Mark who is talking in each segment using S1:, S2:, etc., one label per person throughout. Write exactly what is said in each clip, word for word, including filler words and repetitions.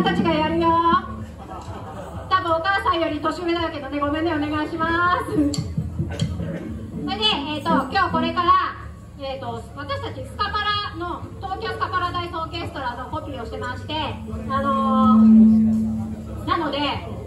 S1: んたちがやるよ。多分お母さんより年上だけどね、ごめんね、お願いします。それで、えー、と今日これから、えー、と私たちスカパラの東京スカパラダイスオーケストラのコピーをしてまして、あのー、なので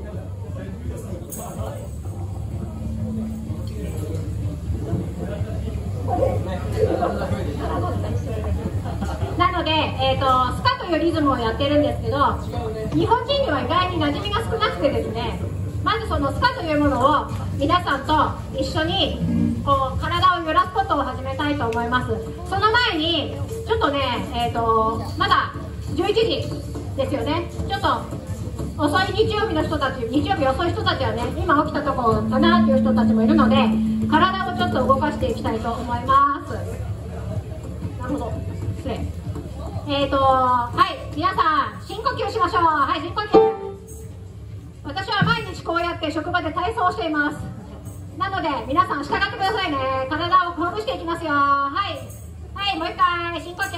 S1: なので、えー、とスカというリズムをやってるんですけど、日本人には意外に馴染みが少なくてですね、まずそのスカというものを皆さんと一緒にこう体を揺らすことを始めたいと思います。その前にちょっとね、えー、とまだじゅういちじですよね。ちょっと遅い日曜日の人たち、日曜日遅い人たちはね、今起きたところだなっていう人たちもいるので、体をちょっと動かしていきたいと思います。なるほど、失礼。えーとはい皆さん深呼吸しましょう。はい、深呼吸。私は毎日こうやって職場で体操をしています。なので皆さん従ってくださいね。体をほぐしていきますよ。はいはい、もう一回深呼吸。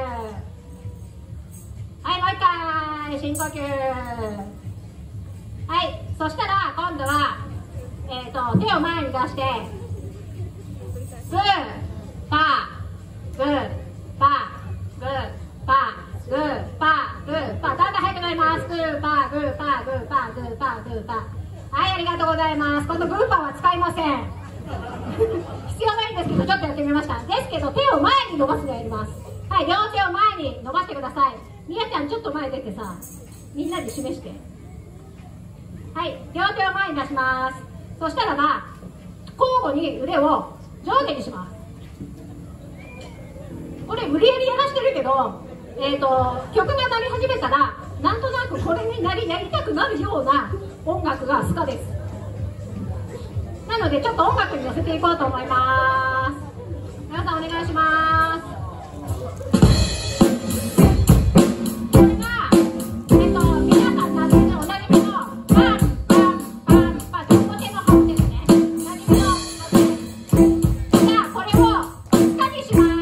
S1: はい、もう一回深呼吸。はい、そしたら今度は、えーと手を前に出してグーパーグーパーグーパーグーパーグーパー、だんだん速くなります。グーパーグーパーグーパーグーパーグーパー。はい、ありがとうございます。今度グーパーは使いません必要ないんですけど、ちょっとやってみました。ですけど手を前に伸ばすのやります。はい、両手を前に伸ばしてください。みやちゃんちょっと前出てさ、みんなで示して。はい、両手を前に出します。そしたらば交互に腕を上下にします。これ無理やりやらしてるけど、えー、と曲が鳴り始めたらなんとなくこれになりやりたくなるような音楽がスカです。なのでちょっと音楽に乗せていこうと思います。皆さんお願いします。これが、えー、と皆さんなじみのおなじみのパンパンパンパン、横手のハムですね。なじみのハムです。じゃあこれをスカにします。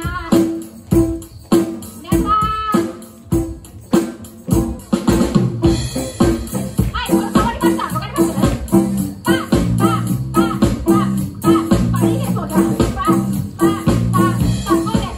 S1: いいですよ、じゃあ。パンパンパンパン、これで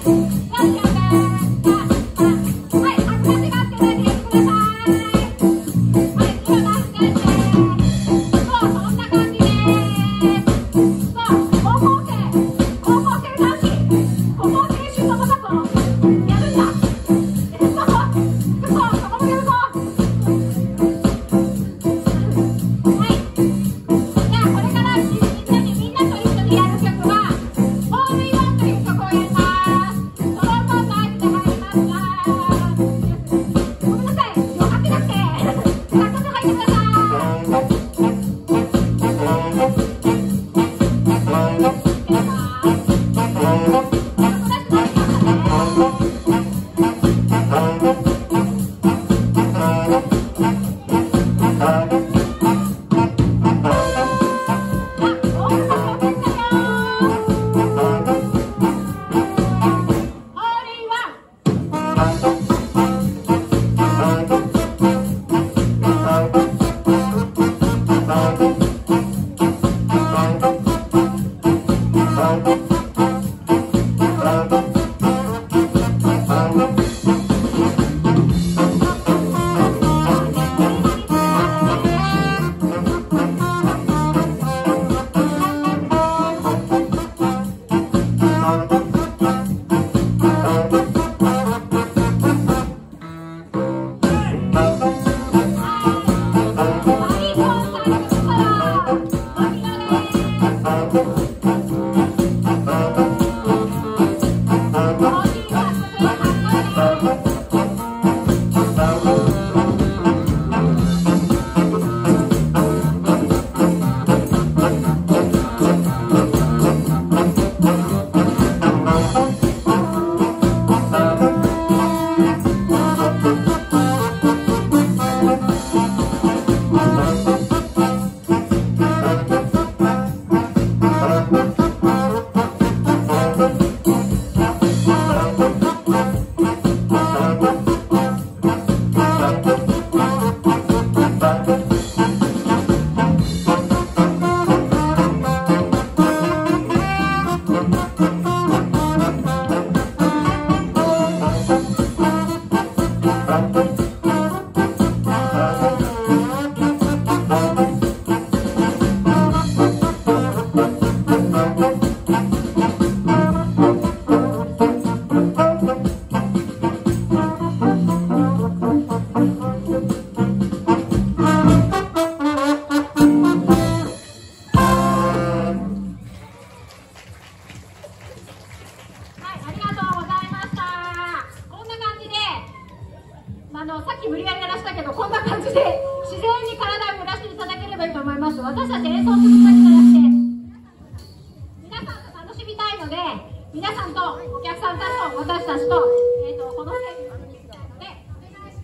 S1: 皆さんとお客さんたちと私たちと、えー、とこのステージを見ていきたいのでお願いし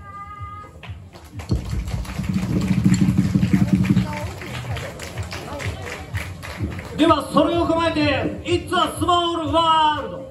S1: ます。
S2: ではそれを踏まえて「It's a Small World」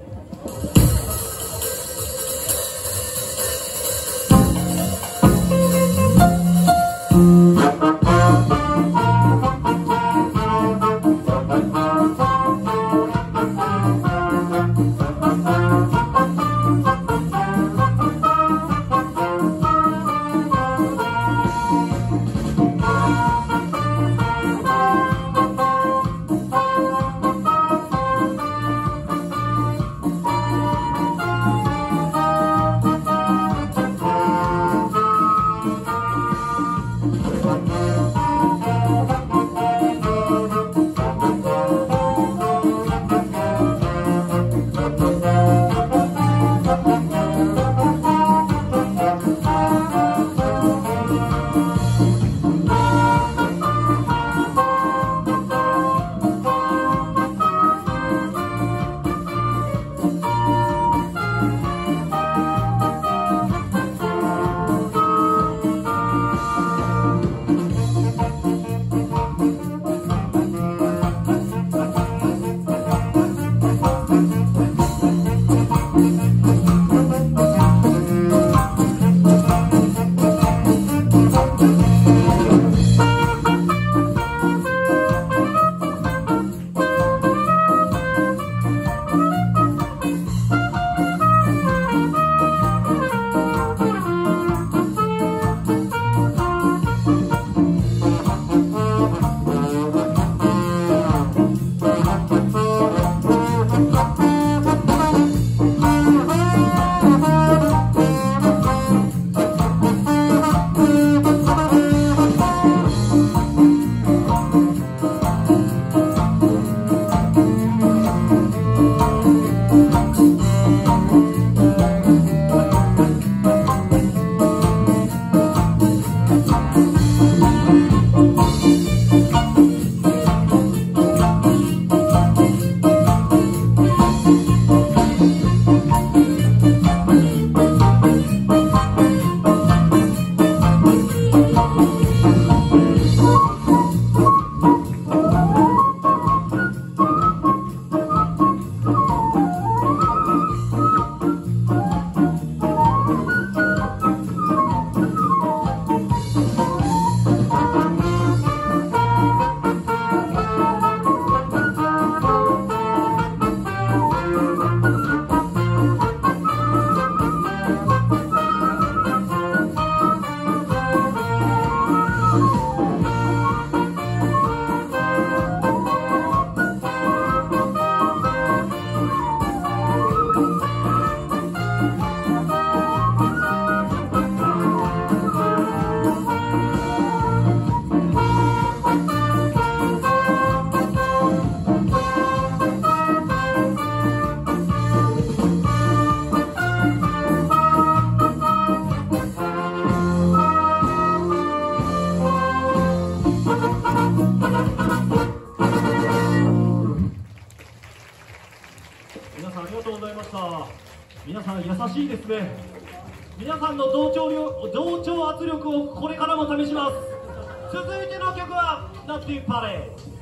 S2: 皆さんありがとうございました。皆さん優しいですね。皆さんの同調力、同調圧力をこれからも試します。続いての曲はナッティパレー。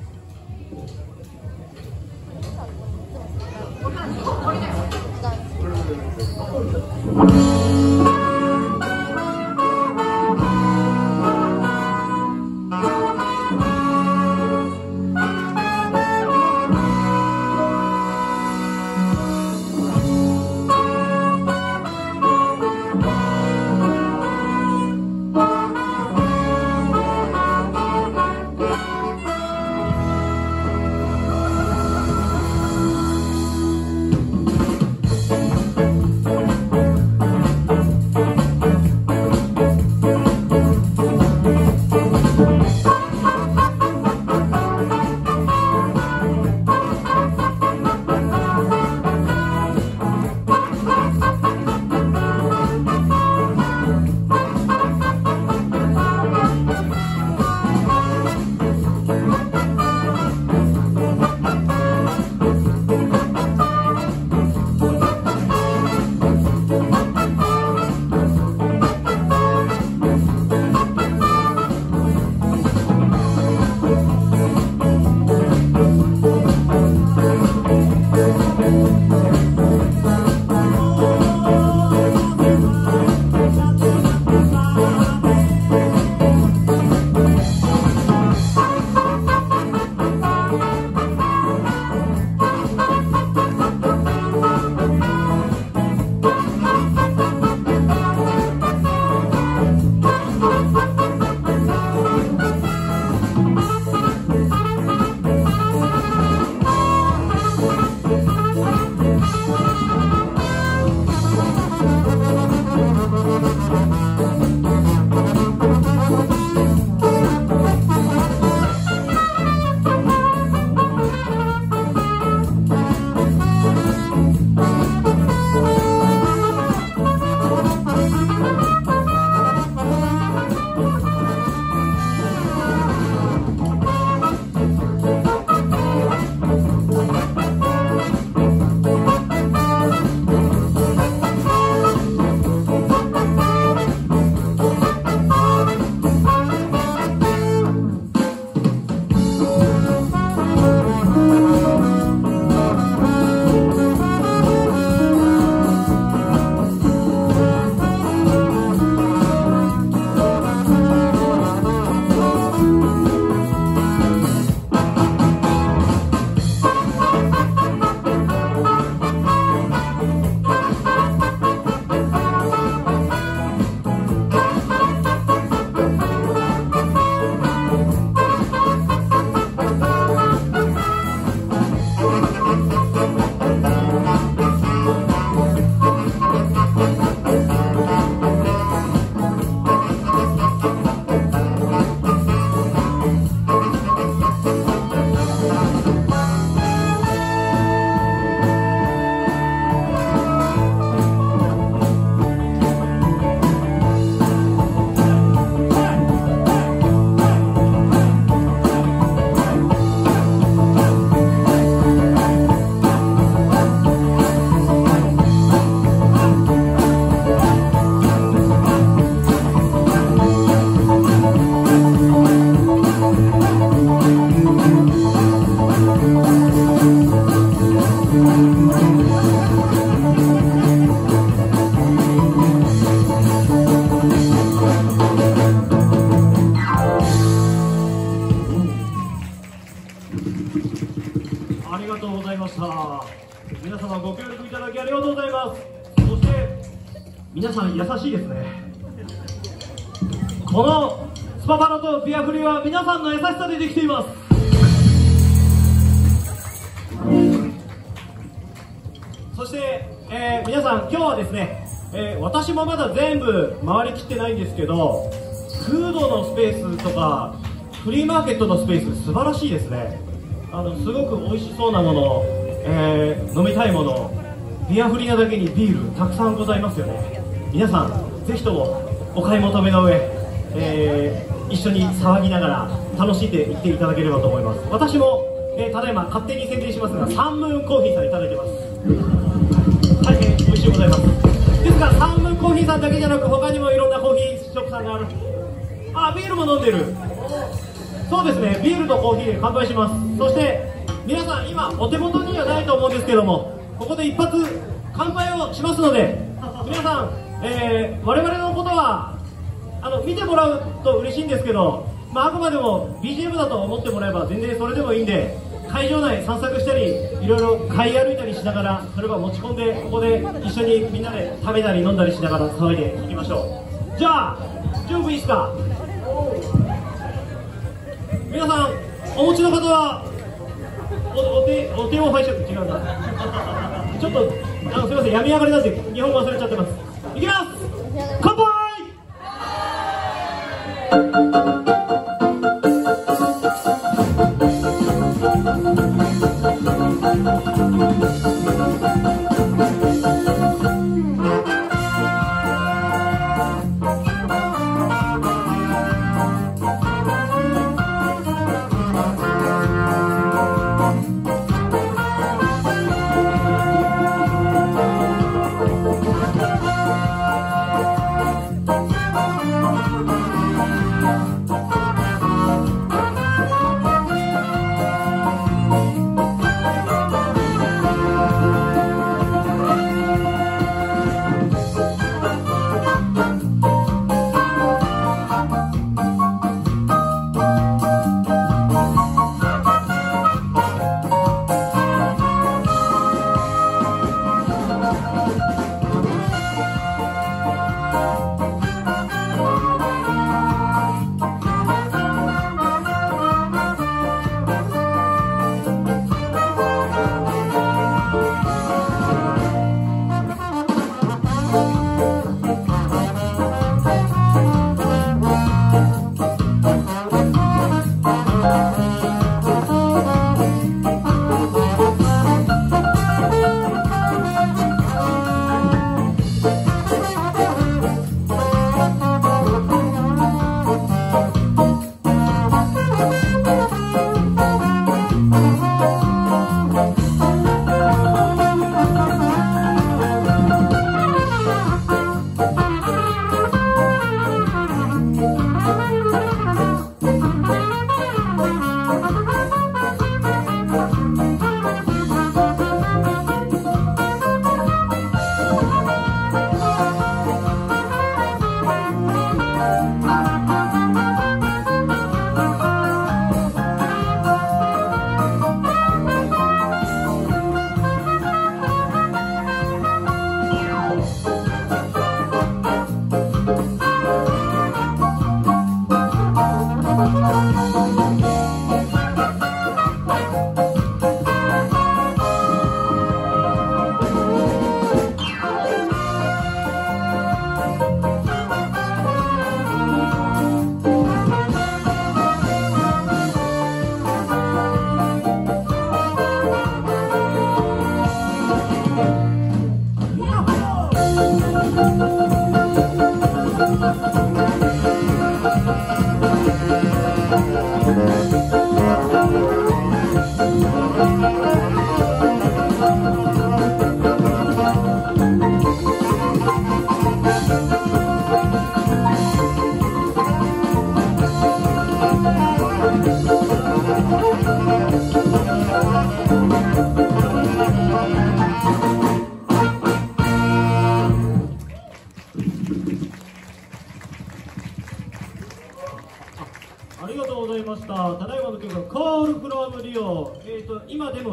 S2: がとうございました。皆様ご協力いただきありがとうございます。そして皆さん優しいですね。このスパパロとビアフリは皆さんの優しさでできています。そして、えー、皆さん今日はですね、えー、私もまだ全部回りきってないんですけど、フードのスペースとかフリーマーケットのスペース素晴らしいですね。あのすごく美味しそうなもの、えー、飲みたいもの、ビアフリーなだけにビールたくさんございますよね。皆さんぜひともお買い求めの上、えー、一緒に騒ぎながら楽しんでいっていただければと思います。私も、えー、ただいま勝手に宣伝しますがサンムーンコーヒーさんいただいてます。大変美味しいございます。ですからサンムーンコーヒーさんだけじゃなく他にもいろんなコーヒーショップさんがある。あ、ビールも飲んでる。そうですね、ビールとコーヒーで乾杯します。そして皆さん今お手元にはないと思うんですけども、ここで一発乾杯をしますので、皆さん、えー、我々のことはあの見てもらうと嬉しいんですけど、まあ、あくまでも ビージーエム だと思ってもらえば全然それでもいいんで、会場内散策したりいろいろ買い歩いたりしながら、それは持ち込んでここで一緒にみんなで食べたり飲んだりしながら騒いでいきましょう。じゃあ準備いいですか。皆さんお持ちの方は お, お, 手お手を拝借違うんだちょっとあのすみません、病み上がりなんで日本語忘れちゃってます。いきます。乾杯。
S3: Bye.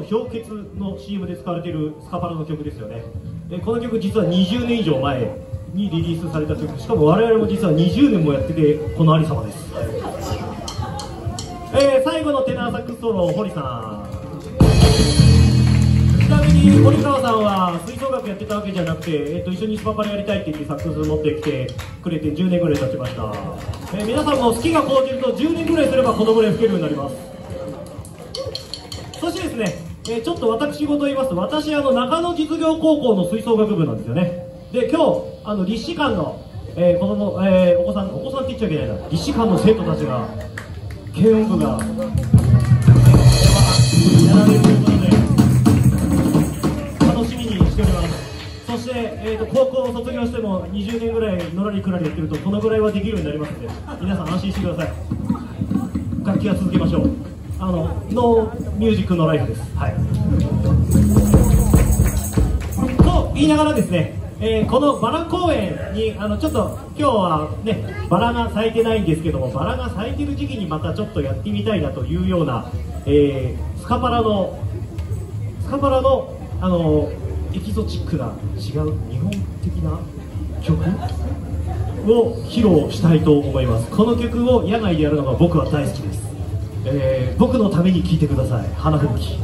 S2: 氷結の シーエム で使われているスカパラの曲ですよね。でこの曲実はにじゅうねん以上前にリリースされた曲、しかも我々も実はにじゅうねんもやっててこのありさまです。えー、最後のテナーサックスソロ堀さん。ちなみに堀川さんは吹奏楽やってたわけじゃなくて、えー、と一緒にスパパラやりたいって言ってサックス持ってきてくれてじゅうねんぐらい経ちました。えー、皆さんも好きが高じるとじゅうねんぐらいすればこのぐらい吹けるようになります。そしてですね、えー、ちょっと私事言いますと、私あの中野実業高校の吹奏楽部なんですよね。で今日あの立志館の、えー、子供、えー、お子さんお子さんって言っちゃいけないな、立志館の生徒たちが軽音部がやられるということで楽しみにしております。そして、えー、と高校を卒業してもにじゅうねんぐらいのらりくらりやってるとこのぐらいはできるようになりますので、皆さん安心してください。楽器は続けましょう。あのノーミュージックのライフです。はいと言いながらですね、えー、このバラ公園にあのちょっと今日はねバラが咲いてないんですけども、バラが咲いてる時期にまたちょっとやってみたいなというような、えー、スカパラのスカパラのあのエキゾチックな違う日本的な曲を披露したいと思います。この曲を野外でやるのが僕は大好きです。えー、僕のために聴いてください。花吹雪。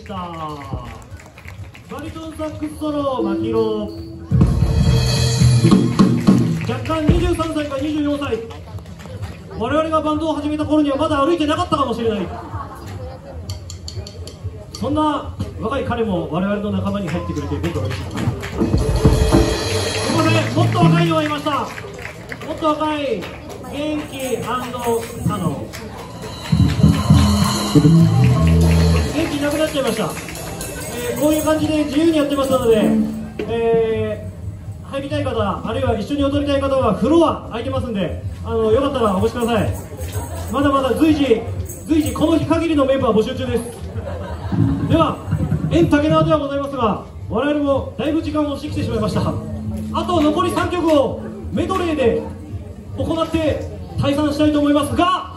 S2: した。バリトンサックスソロマキロ、若干にじゅうさんさいかにじゅうよんさい、我々がバンドを始めた頃にはまだ歩いてなかったかもしれない。そんな若い彼も我々の仲間に入ってくれて僕は嬉しい。すいません、もっと若いのがいました。もっと若い元気あの元気なくなっちゃいました。えー、こういう感じで自由にやってますので、えー、入りたい方あるいは一緒に踊りたい方はフロア空いてますんで、あのよかったらお越しください。まだまだ随時随時この日限りのメンバー募集中です。では縁竹縄ではございますが、我々もだいぶ時間を押してきてしまいました。あと残りさんきょくをメドレーで行って退散したいと思いますが、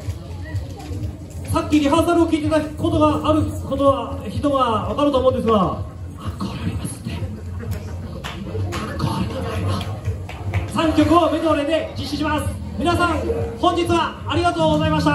S2: さっきリハーサルを聞いてたことがあることは人は分かると思うんですが、アンコールありますね。アンコールの場合はさんきょくをメドレーで実施します。皆さん本日はありがとうございました。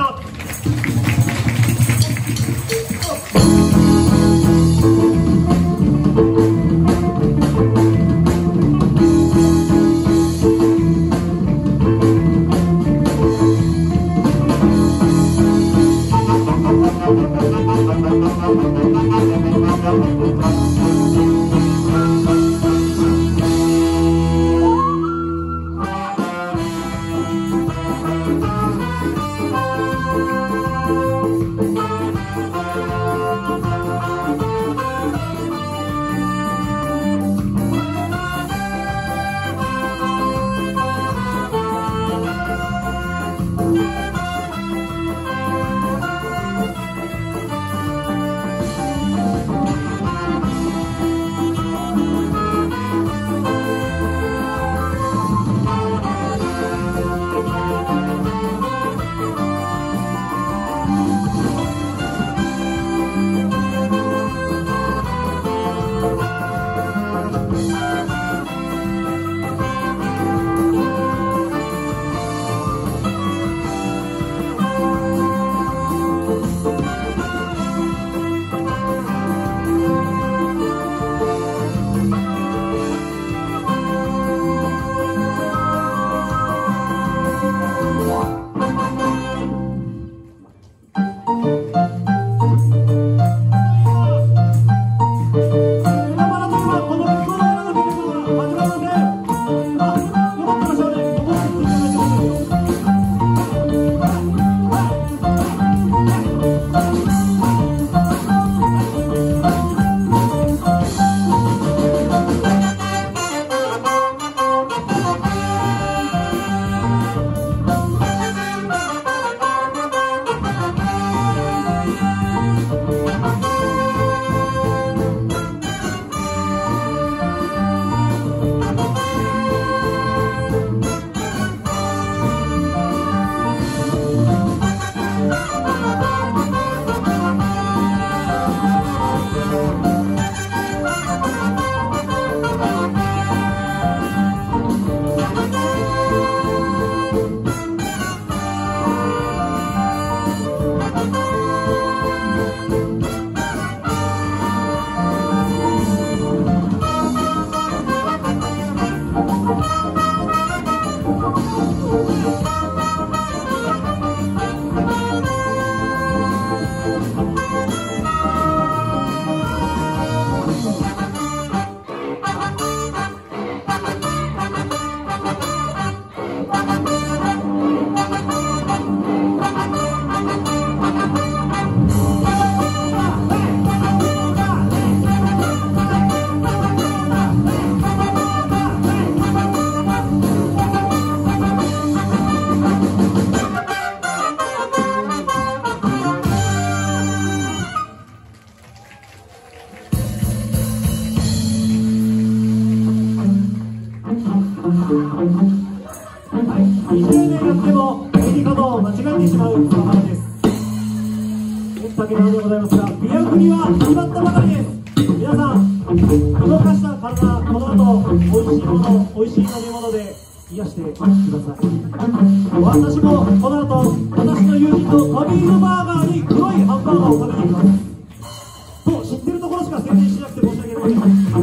S2: にじゅうねんやってもやり方を間違えてしまうその話です。竹縄でございますが、ビアフリは決まったばかりです。皆さん動かした体、この後おいしいもの、おいしい飲み物で癒してください。私もこの後私の友人とトミーズバーガーに黒いハンバーガーを食べに行きます。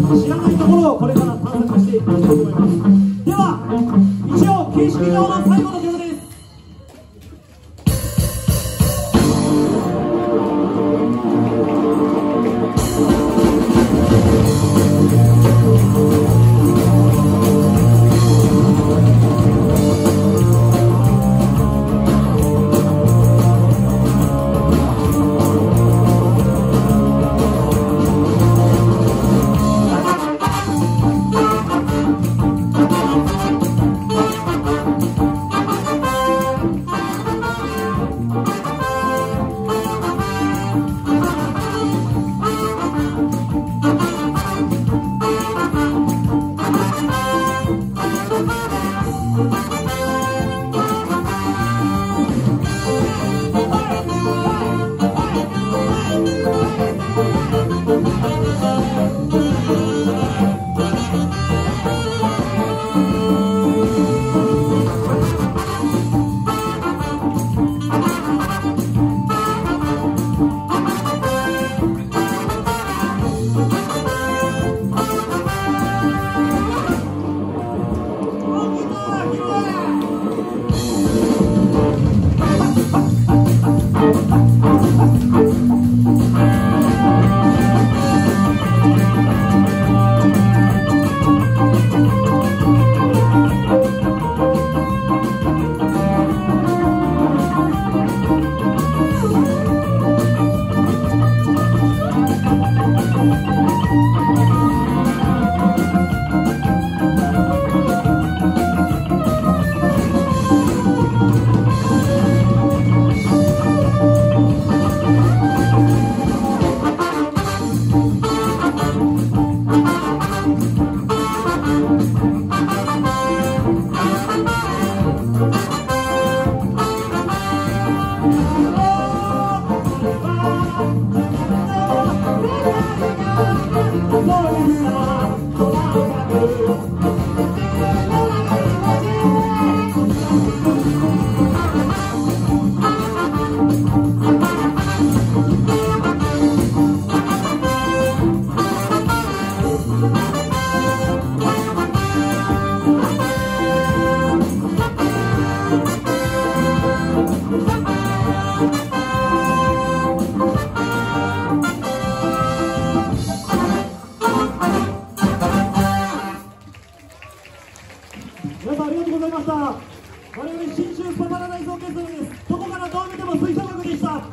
S2: 知らないところをこれから探索していきたいと思います。では一応形式上の最後の曲です。皆さんありがとうございました。我々信州スパパラダイスオーケストラです。どこからどう見ても吹奏楽でした。あ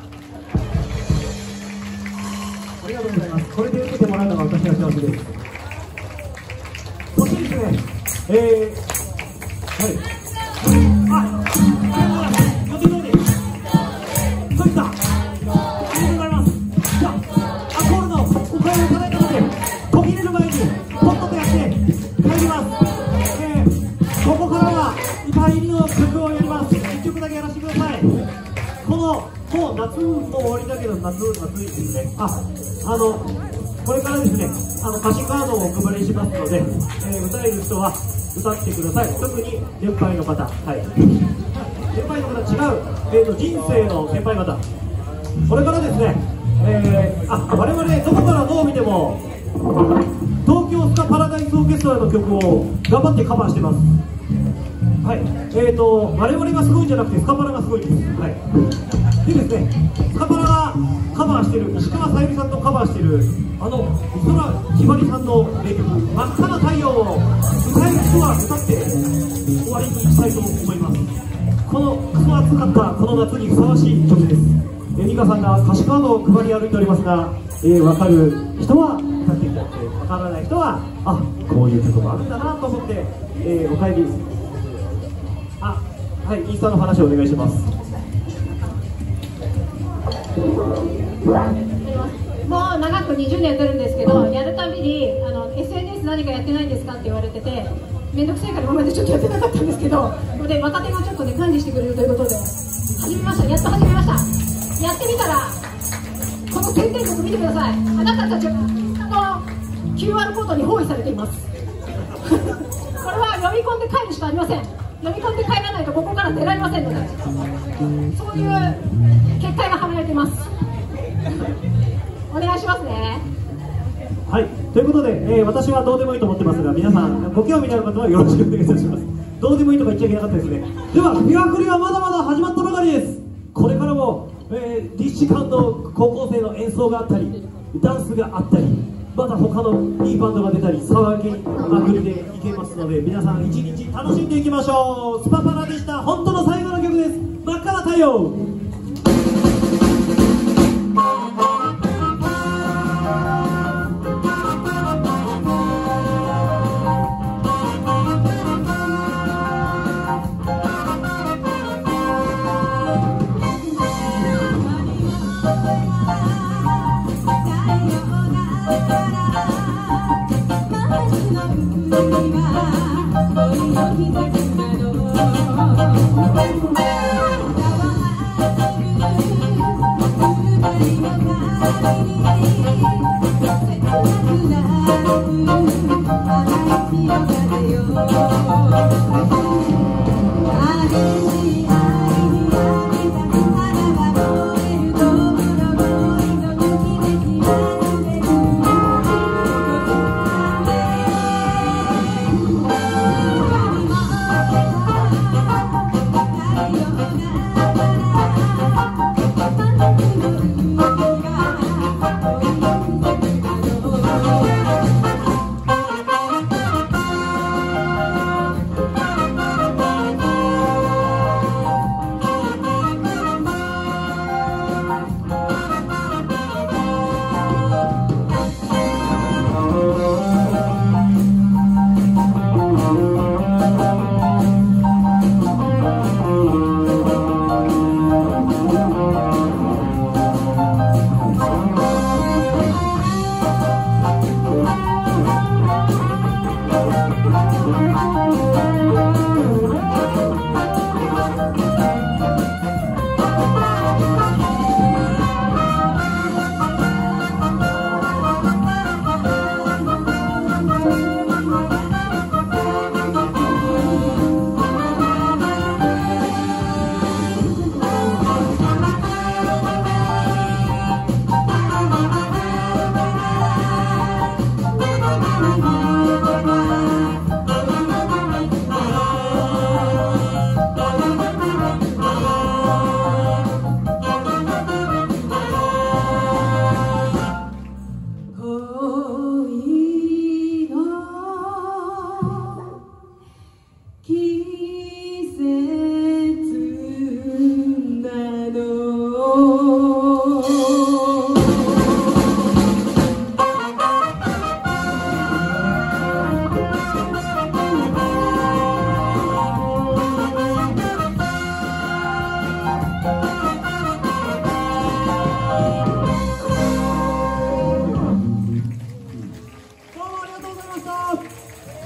S2: りがとうございます。これで受けてもらうのが私の幸せです。そしてですね、えー、はいあ、予定通りそういったありがとうございます。じゃあアコールのお声をいただいたので途切れる前にポッととやって帰ります。ここからは歌入りの曲をやります。いっきょくだけやらせてください。このもう夏も終わりだけど夏夏いですね。あ、あのこれからですね、あの歌詞カードをお配りしますので、えー、歌える人は歌ってください。特に年配の方、はい。年配の方違う、えーと人生の先輩方。これからですね、えー、あ我々どこからどう見ても東京スカパラダイスオーケストラの曲を頑張ってカバーしてます。はい、えーと我々がすごいんじゃなくてスカパラがすごいです。はい。でですね、スカパラがカバーしてる石川さゆりさんとカバーしてるあの美空ひばりさんの名曲「真っ赤な太陽」を歌える人は歌って終わりにしたいと思います。このクソ暑かったこの夏にふさわしい曲です。え美香さんが歌詞カードを配り歩いておりますが、えー、分かる人は歌っていただいて、分からない人はあこういう曲もあるんだなと思って、えー、お帰りあはいインスタの話をお願いします。
S1: もう長くにじゅうねんやってるんですけど、やるたびにあの エスエヌエス 何かやってないんですかって言われてて、面倒くさいから今までちょっとやってなかったんですけど、で若手がちょっとね管理してくれるということで始めました。やっと始めました。やってみたらこの宣伝曲見てください。あなたたちはあの キューアール コードに包囲されていますこれは読み込んで帰るしかありません。読み込んで帰らないとここから出られませんので、そういう結界がはめられていますお願いしますね。
S2: はい、ということで、えー、私はどうでもいいと思ってますが、皆さんご興味のある方はよろしくお願いいたします。どうでもいいとか言っちゃいけなかったですね。ではビワクリはまだまだ始まったばかりです。これからも、えー、ディッシュカンの高校生の演奏があったり、ダンスがあったり、また他のいいバンドが出たり、騒ぎまくりでいけますので、皆さん一日楽しんでいきましょう。スパパラでした。本当の最後の曲です。真っ赤な太陽。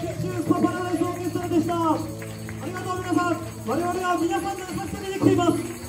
S2: パパラダイスオーケストラでした。ありがとう皆さん。我々は皆さんの助けに来ています。